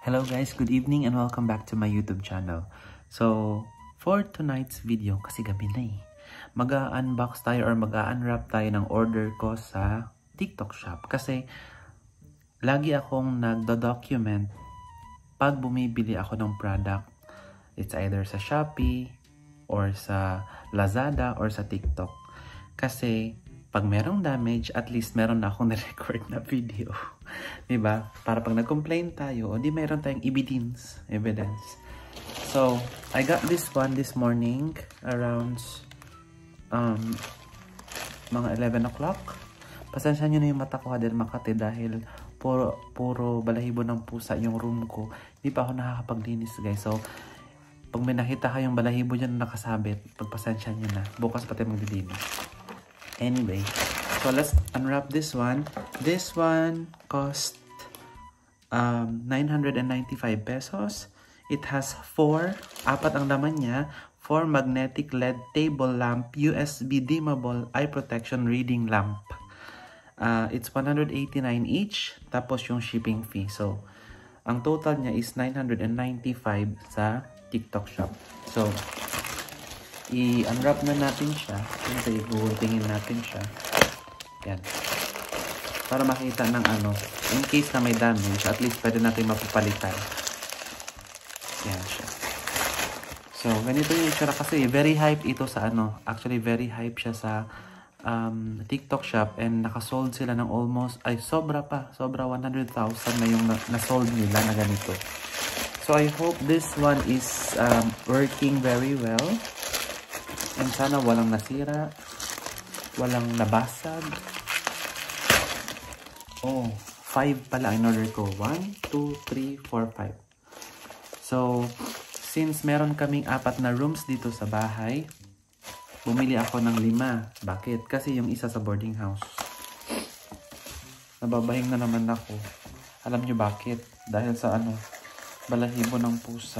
Hello guys, good evening and welcome back to my YouTube channel. So, for tonight's video, kasi gabi na mag-unbox tayo or mag-unwrap tayo ng order ko sa TikTok shop. Kasi, lagi akong nagdo-document pag bumibili ako ng product. It's either sa Shopee, or sa Lazada, or sa TikTok. Kasi, pag merong damage, at least meron na akong na-record na video. Diba? Para pag nag-complain tayo, o di meron tayong evidence. So, I got this one this morning around mga 11 o'clock. Pasensya nyo na yung mata ko dahil Makati dahil puro balahibo ng pusa yung room ko. Hindi pa ako nakakapaglinis guys. So, pag may nakita kayong balahibo dyan na nakasabit, pagpasensya nyo na. Bukas pati maglilinis. Anyway, so let's unwrap this one. This one cost 995 pesos. It has apat ang laman niya, 4 magnetic LED table lamp, USB dimmable eye protection reading lamp. It's 189 each, tapos yung shipping fee. So, ang total niya is 995 sa TikTok shop. So, i-unwrap na natin siya. Kasi i-tingin natin siya. Yan. Para makita ng in case na may damage, at least pwede natin mapapalitan. Yan siya. So, ganito yung itsura kasi very hype ito sa actually very hype siya sa TikTok shop and nakasold sila ng almost, sobra 100,000 na yung nasold nila na ganito. So, I hope this one is working very well. And sana walang nasira, walang nabasag. Oh, 5 pala in order ko. 1, 2, 3, 4, 5. So, since meron kaming 4 na rooms dito sa bahay, bumili ako ng 5. Bakit? Kasi yung isa sa boarding house. Nababahing na naman ako. Alam nyo bakit? Dahil sa balahibo ng pusa.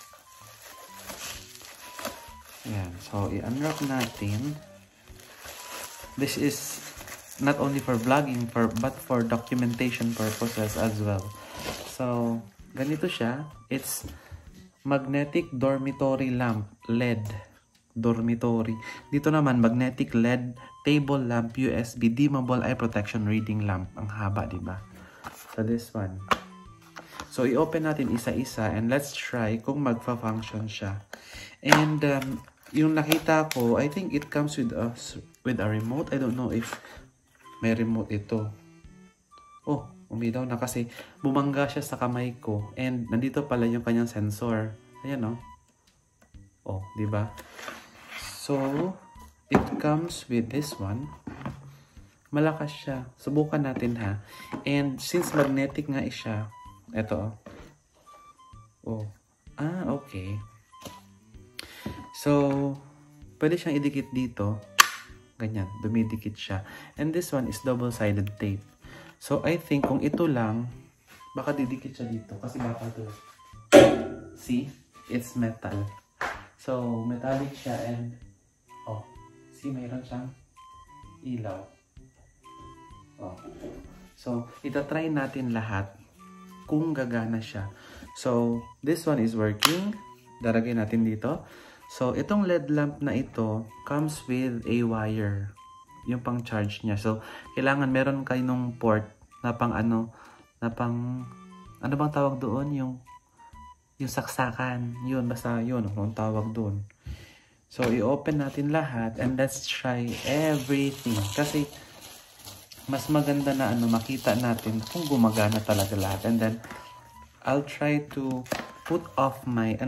Yan. So, i-unwrap natin. This is not only for vlogging, but for documentation purposes as well. So, ganito siya. It's magnetic dormitory lamp, LED. Dormitory. Dito naman, magnetic LED table lamp, USB dimmable eye protection reading lamp. Ang haba, diba? So, this one. So, i-open natin isa-isa and let's try kung magfa-function siya. And, yung nakita ko, I think it comes with a remote. I don't know if may remote ito. Oh, umidaw na kasi bumangga siya sa kamay ko. And nandito pala yung kanyang sensor. Ayan oh. Oh, di ba? So, it comes with this one. Malakas siya. Subukan natin ha. And since magnetic nga siya, ito oh. Oh, okay. So, pwede siyang idikit dito. Ganyan, dumidikit siya. And this one is double-sided tape. So, I think kung ito lang, baka didikit siya dito. Kasi baka ito. See? It's metal. So, metallic siya and, oh, see, mayroon siyang ilaw. Oh. So, itatry natin lahat kung gagana siya. So, this one is working. Daragay natin dito. So, itong LED lamp na ito comes with a wire. Yung pang charge niya. So, kailangan meron kayo nung port na pang ano bang tawag doon? Yung saksakan. Yun, basta yun. Anong tawag doon? So, i-open natin lahat and let's try everything. Kasi, mas maganda na makita natin kung gumagana talaga lahat. And then, I'll try to put off my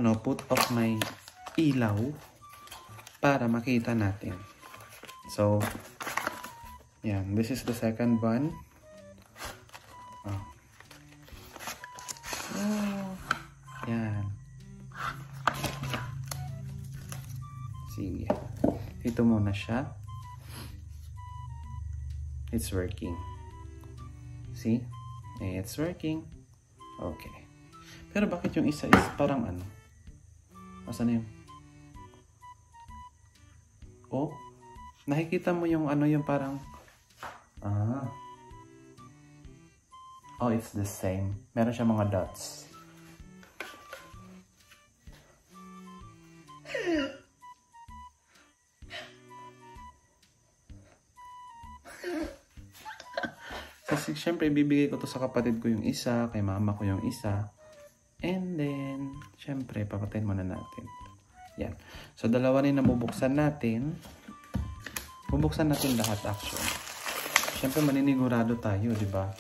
ilaw para makita natin. So, yan. This is the second one. Oh. Yan. Sige. Ito muna siya. It's working. See? It's working. Okay. Pero bakit yung isa is parang Asan na yun? Oh, nakikita mo yung yung parang oh, it's the same. Meron siya mga dots. syempre, ibibigay ko to sa kapatid ko yung isa, kay mama ko yung isa. And then, syempre, papatayin muna natin. Yan. So, dalawa rin na bubuksan natin. Bubuksan natin lahat, actually. Syempre, maninigurado tayo, di ba?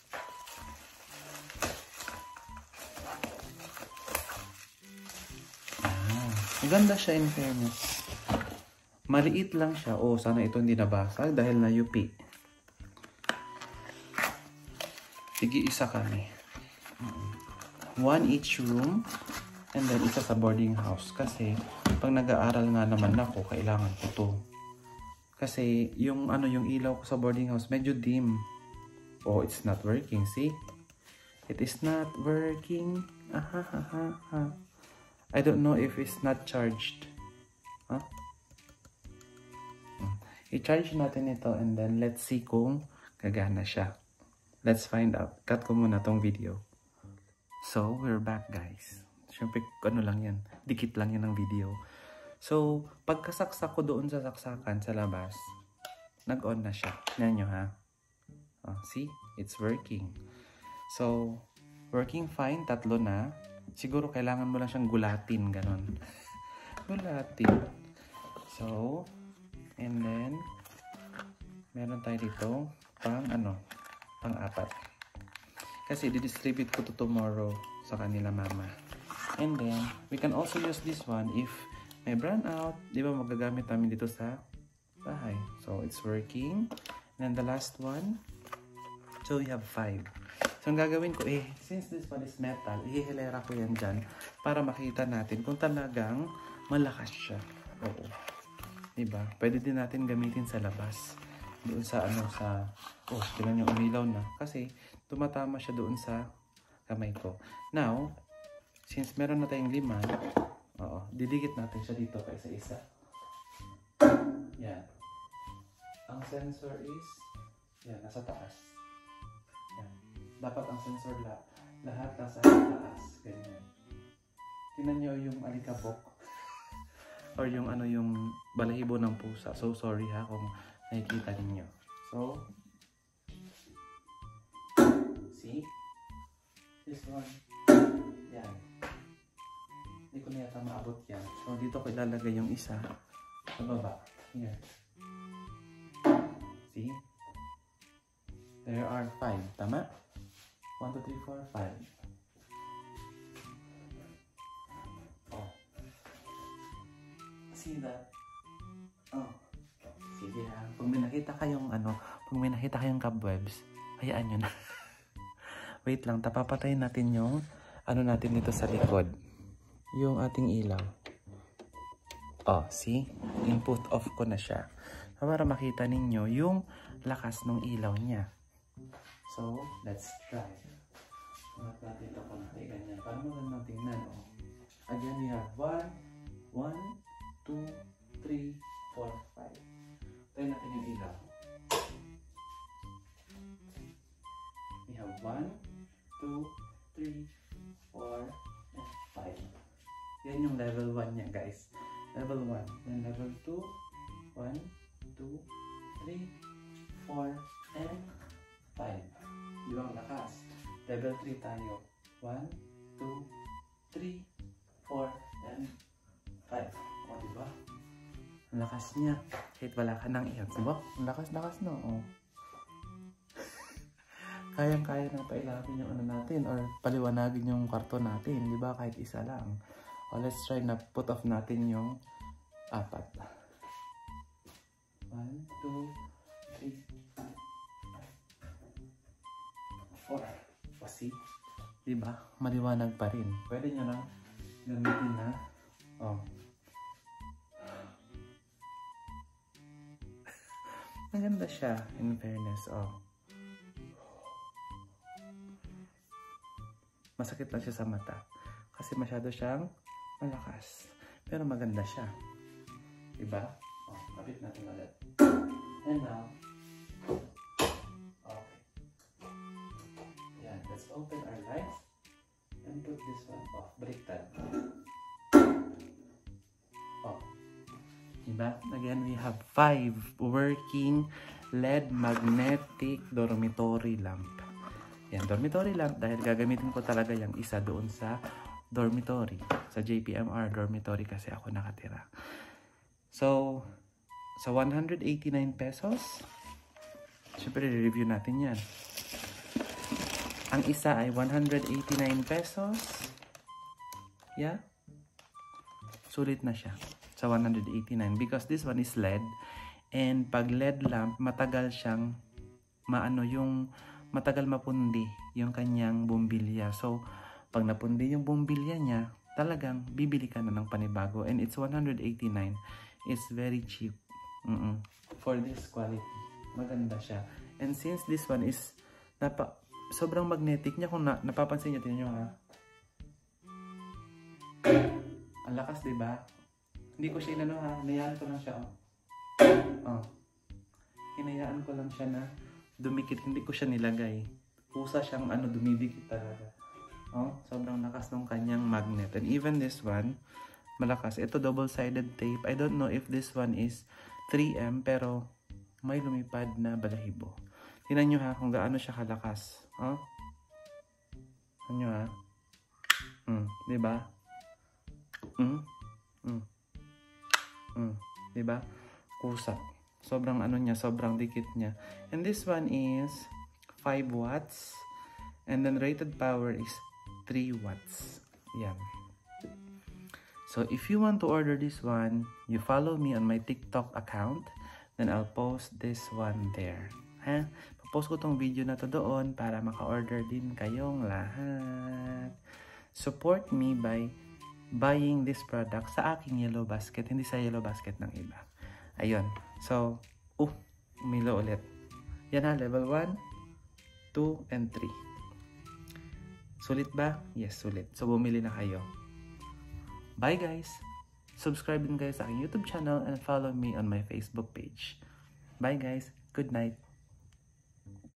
Maganda siya in fairness. Maliit lang siya. Oh, sana ito hindi nabasag dahil na UP. Sige, isa kami. One each room. And then isa sa boarding house. Kasi pag nag-aaral nga naman ako, kailangan ko to. Kasi yung yung ilaw ko sa boarding house medyo dim. Oh, it's not working. See? It is not working. I don't know if it's not charged. Huh? I-charge natin ito and then let's see kung gagana siya. Let's find out. Cut ko muna tong video. So, we're back guys. Siyempre, ano lang yan. Dikit lang yan ng video. So, pagkasaksak ko doon sa saksakan sa labas, nag-on na siya. Tignan nyo ha. Oh, see? It's working. So, working fine. Tatlo na. Siguro kailangan mo lang siyang gulatin, ganon. Gulatin. So, and then, meron tayo dito, pang-apat. Kasi, didistribute ko to tomorrow sa kanila mama. And then, we can also use this one if may brand out. Di ba, magagamit namin dito sa bahay. So, it's working. And then, the last one. So, we have 5. So, ang gagawin ko, since this one is metal, ihihilera ko yan dyan para makita natin kung talagang malakas siya. Oo. Diba? Pwede din natin gamitin sa labas. Doon sa, tingnan nyo, umilaw na. Kasi, tumatama siya doon sa kamay ko. Now, since meron na tayong 5, didikit natin siya dito pa isa-isa. Yan. Ang sensor is, yan, nasa taas. Dapat ang sensor lahat nasa taas. Ganyan. Tingnan nyo yung alikabok. Or yung yung balahibo ng pusa. So, sorry ha kung nakikita ninyo. So, see? This one. Yan. Hindi ko na yata maabot yan. So, dito ko ilalagay yung isa sa baba. Here. See? There are 5. Tama? 1, 2, 3, 4, 5. Oh. See that? Oh. Sige ha. Pag may nakita kayong cobwebs, hayaan nyo na. Wait lang, tapapatayin natin yung natin dito sa likod. Yung ating ilaw. Oh, see? Input off ko na siya. Para makita ninyo yung lakas ng ilaw niya. So, let's try. Sungat natin ito kung ganyan. Para magandang tingnan. Oh. Again, we have 1, 2, 3, 4, 5. Tayo natin yung ilaw. We have 1, 2, 3, 4, and 5. Yan yung level 1 niya, guys. Level 1. Then level 2, 1, 2, 3, 4, and 5. Di ba ang lakas? Level 3 tayo. 1, 2, 3, 4, and 5. O, di ba? Ang lakas niya. Kahit wala ka nang iyak. Di ba? Ang lakas-lakas no. O. Kayang-kaya nang pailapin yung natin or paliwanagin yung kwarto natin. Di ba? Kahit isa lang. O, let's try na put off natin yung 4. 1, 2, 3, 4. O, see? Diba? Maliwanag pa rin. Pwede nyo na gamitin na. Oh. Maganda siya, in fairness. Oh. Masakit lang siya sa mata. Kasi masyado siyang malakas. Pero maganda siya. Diba? Oh, kapit natin ulit. And now, let's open our lights and put this one off. Baliktad. Oh. Diba? Again, we have 5 working LED magnetic dormitory lamp. Yan, dormitory lamp dahil gagamitin ko talaga yung isa doon sa dormitory. Sa JPMR dormitory kasi ako nakatira. So, sa 189 pesos, syempre review natin yan. Ang isa ay 189 pesos. Yeah. Sulit na siya sa 189 because this one is LED. And pag LED lamp, matagal siyang matagal mapundi yung kanyang bumbilya. So, pag napundi yung bumbilya niya, talagang bibili ka na ng panibago. And it's 189. It's very cheap. For this quality. Maganda siya. And since this one is sobrang magnetic niya, kung napapansin niyo, tingnan niyo ha. Ang lakas, diba? Hindi ko siya hinayaan ko lang siya, hinayaan ko lang siya na dumikit, hindi ko siya nilagay. Kusa siyang dumidikit talaga. Sobrang lakas ng kanyang magnet. And even this one, malakas. Ito double-sided tape. I don't know if this one is 3M, pero may lumipad na balahibo. Tingnan nyo ha kung gaano siya kalakas. Tingnan nyo ha. Diba? Diba? Kusa. Sobrang niya, sobrang dikit niya. And this one is 5 watts. And then rated power is 3 watts. Yan. So if you want to order this one, you follow me on my TikTok account. Then I'll post this one there. Ha? Post ko tong video na to doon para maka-order din kayong lahat. Support me by buying this product sa aking yellow basket, hindi sa yellow basket ng iba. Ayun. So, umilo ulit. Yan ha, level 1, 2, and 3. Sulit ba? Yes, sulit. So, bumili na kayo. Bye guys! Subscribe din kayo sa aking YouTube channel and follow me on my Facebook page. Bye guys! Good night!